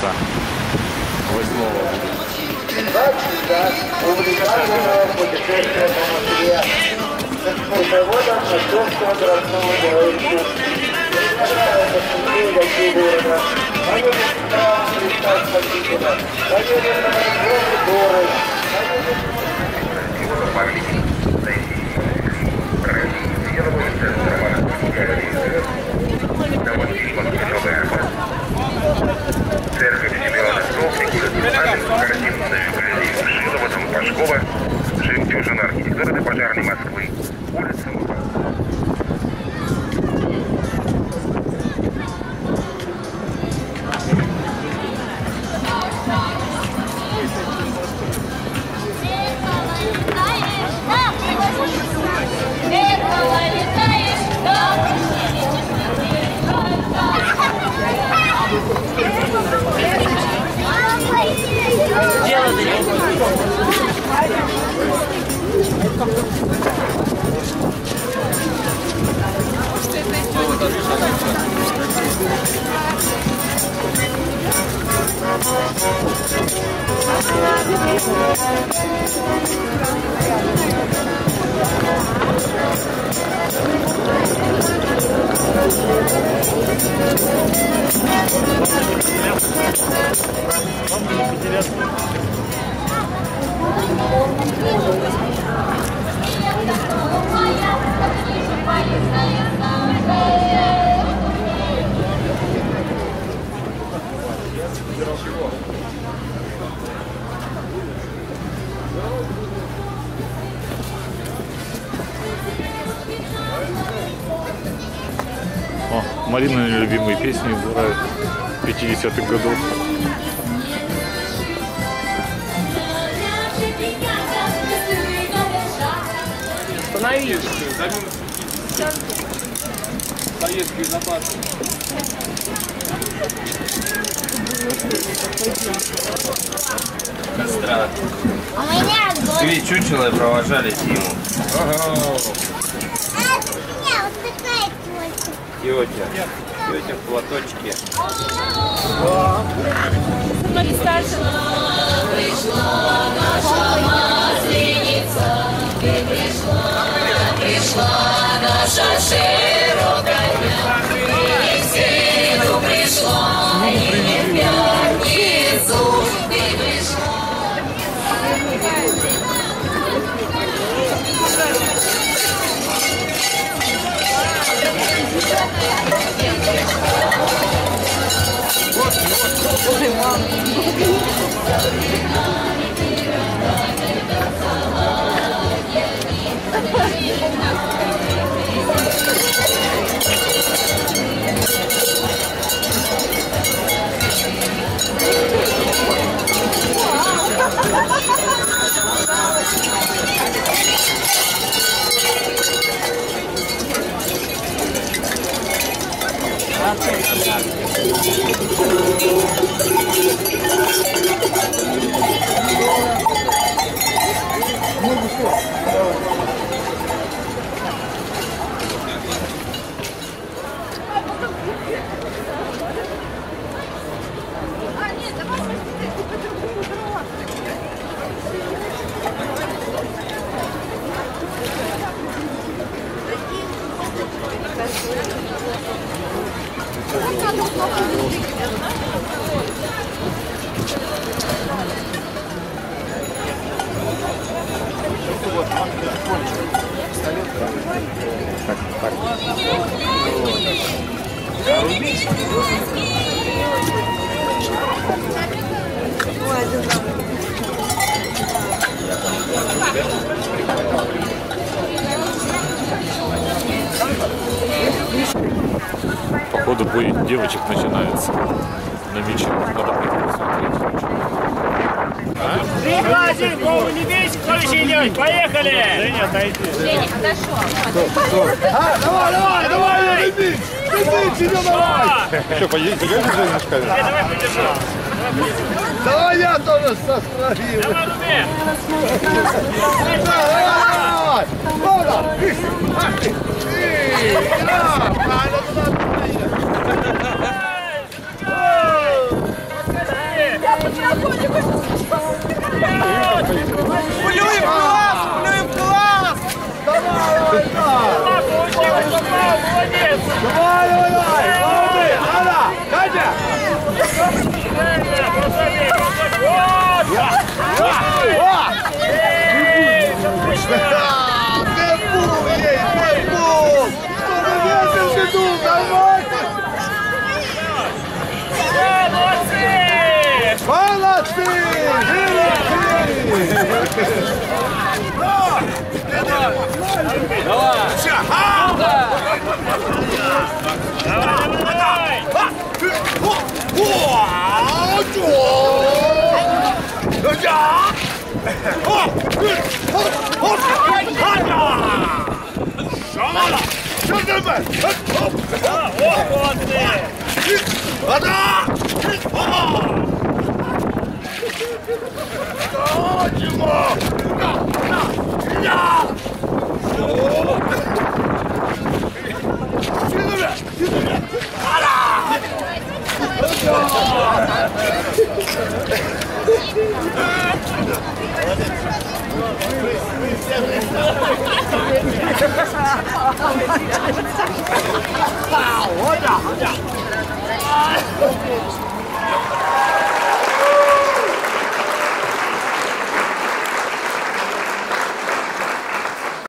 часа 8-го. Увлекательное путешествие по Москве с экскурсоводом Московского городского героя. Посмотрели такие города. Поедем в храм Христа Спасителя. Поедем на Московский город. Церковь Симеона Строгова, Шилова, Пашкова, жемчужина архитектуры пожарной Москвы, улица Марина любимые песни играет 50-х годов. Остановись! Советский запас. Костра. Три чучела провожали Тиму. Тетя в платочке. Пришла наша масленица, пришла наша широкая, и в среду пришла, и в пятницу ты пришла. Походу бой девочек начинается на мяче. Надо посмотреть. Один, голову не бейте, кто еще идет? Поехали! Женя, отойди. Женя, отошел. Давай! Иди, тебе давай! Что, подержи немножко? Давай подержу. Давай я тоже состроил. Давай, Рубе! Давай! Вода! Правильно туда. Молодец!